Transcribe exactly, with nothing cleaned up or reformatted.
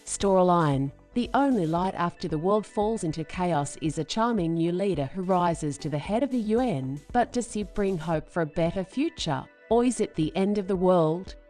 Storyline: the only light after the world falls into chaos is a charming new leader who rises to the head of the U N. But does he bring hope for a better future? Or is it the end of the world?